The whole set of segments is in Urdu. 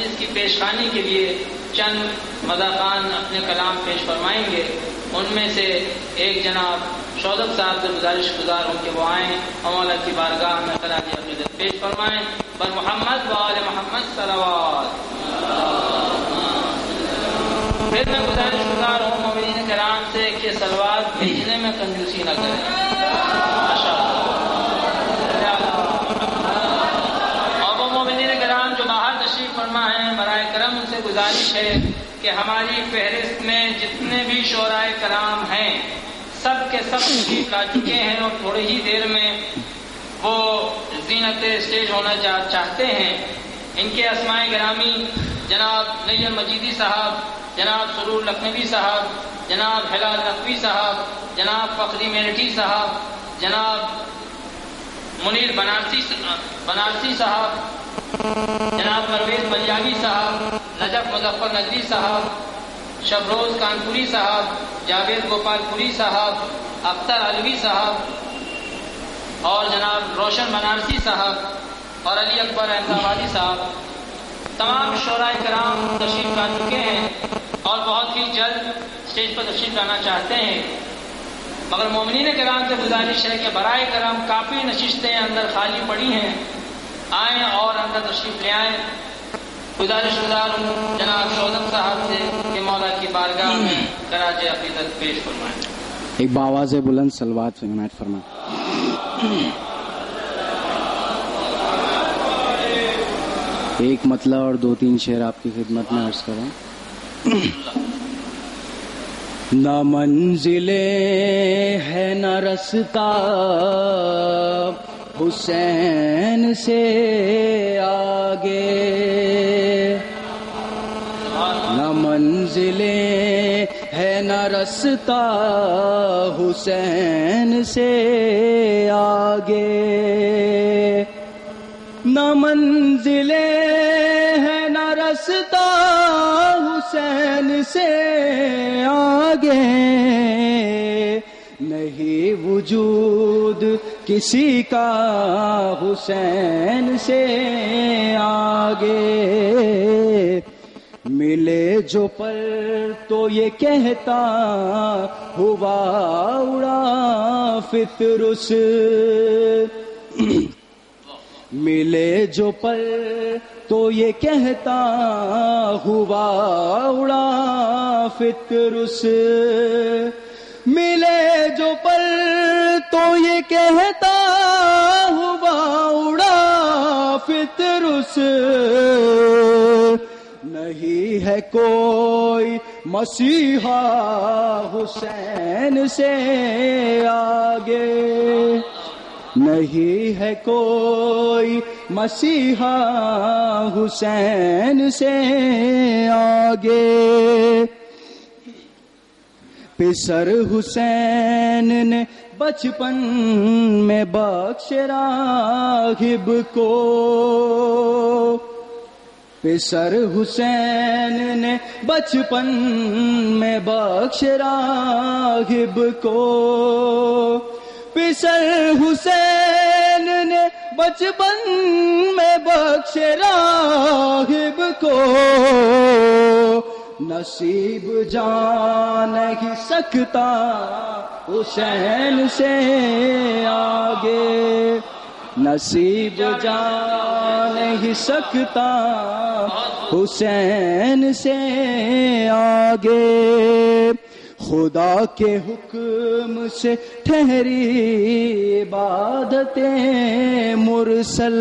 حدیث کی پیشخوانی کے لیے چند مذاقان اپنے کلام پیش فرمائیں گے. ان میں سے ایک جناب شوذب صاحب سے گزارش گزار ہوں کہ وہ آئیں اور مولا کی بارگاہ میں خراج عقیدت پیش فرمائیں. بر محمد و آل محمد صلوات. پھر میں گزارش گزار ہوں مومنین کرام سے کہ صلوات بھیجنے میں کنجوسی نہ کریں. اور وہ مومنین کرام جو باہر تشریف فرما ہیں برائے کرم ان سے گزارش ہے کہ ہماری فہرست میں جتنے بھی شعراء کرام ہیں سب کے سب تشریف لا چکے ہیں اور تھوڑی ہی دیر میں وہ زینت اسٹیج ہونا چاہتے ہیں. ان کے اسماء گرامی جناب نیر مجیدی صاحب، جناب سرور لکھنوی صاحب، جناب ہلال نقوی صاحب، جناب فخری میرٹھی صاحب، جناب منیر بنارسی صاحب، جناب پرویز ملیاوی صاحب، نجف مظفر ندوی صاحب، شبروز کانپوری صاحب، جاوید گوپال پوری صاحب، اختر علوی صاحب اور جناب روشن بنارسی صاحب اور علی اکبر احمدآبادی صاحب. تمام شعراء کرام تشریف لا چکے ہیں اور بہت ہی جلد اسٹیج پر تشریف لانا چاہتے ہیں. مگر مومنین کرام سے گزارش ہے کہ برائے کرم کافی نشستیں اندر خالی پڑی ہیں، آئیں اور اندر تشریف لے آئیں. گزارش گزار ہوں جناب شوذب صاحب سے کہ مولا کی بارگاہ میں خراج عقیدت پیش فرمائیں. ایک باواز بلند صلوات عنایت فرمائیں. ایک مطلع اور 2-3 شعر آپ کی خدمت میں عرض کروں. نہ منزلیں ہے نہ رستہ حسین سے آگے، نہ منزلیں ہے نہ رستہ حسین سے آگے، نہ منزلیں ہے نہ رستہ حسین سے آگے، نہیں وجود کسی کا حسین سے آگے. ملے جو پر تو یہ کہتا ہوا اڑا فطرس، ملے جو پر تو یہ کہتا ہوا اڑا فطرس، ملے جو پر تو یہ کہتا ہوا اڑا فطرس. نہیں ہے کوئی مسیحا حسین سے آگے، نہیں ہے کوئی مسیحا حسین سے آگے. پسر حسین نے بچپن میں بخش راغب کو، پسر حسین نے بچپن میں بخش راغب کو، پسر حسین نے بچپن میں بخش راغب کو، نصیب جان نہیں سکتا حسین سے آگے، نصیب جان نہیں سکتا حسین سے آگے. خدا کے حکم سے ٹھہری عبادتیں مرسل،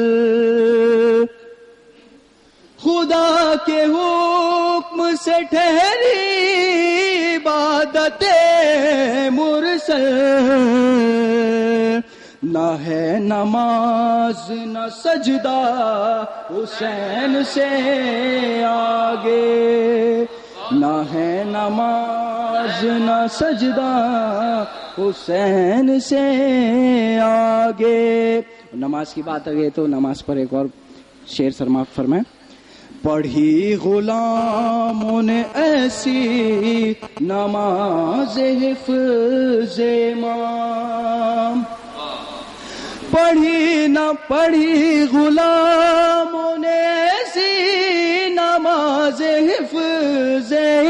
خدا کے حکم سے ٹھہری عبادت مرسل، نہ ہے نماز نہ سجدہ حسین سے آگے، نہ ہے نماز نہ سجدہ حسین سے آگے. نماز کی بات آ گئی تو نماز پر ایک اور شعر سماعت فرمائیں. پڑھی غلاموں نے ایسی نماز حفظ امام، پڑھی نہ پڑھی غلاموں نے ایسی نماز نماز حفظ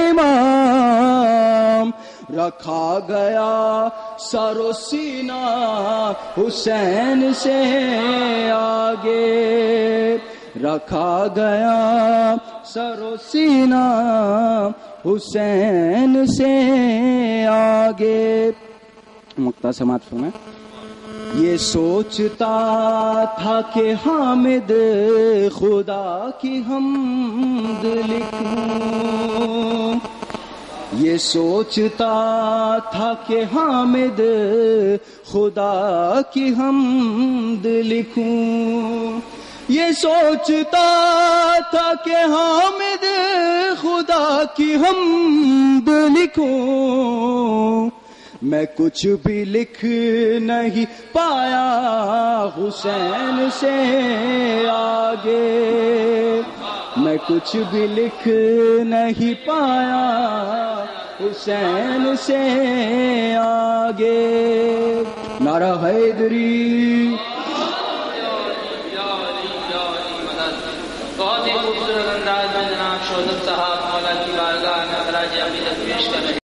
امام رکھا گیا سر و سینہ حسین سے آگے رکھا گیا سر و سینہ حسین سے آگے. مقطع سماعت فرمائیں. یہ سوچتا تھا کہ حامد خدا کی حمد لکھوں یہ سوچتا تھا کہ حامد خدا کی حمد لکھوں یہ سوچتا تھا کہ حامد خدا کی حمد لکھوں میں کچھ بھی لکھ نہیں پایا حسین سے آگے میں کچھ بھی لکھ نہیں پایا حسین سے آگے. نعرہ حیدری. بہت ہی خوبصورت انداز میں جناب شوذب صاحب مولا کی بارگاہ میں خراج عقیدت پیش کر رہے ہیں.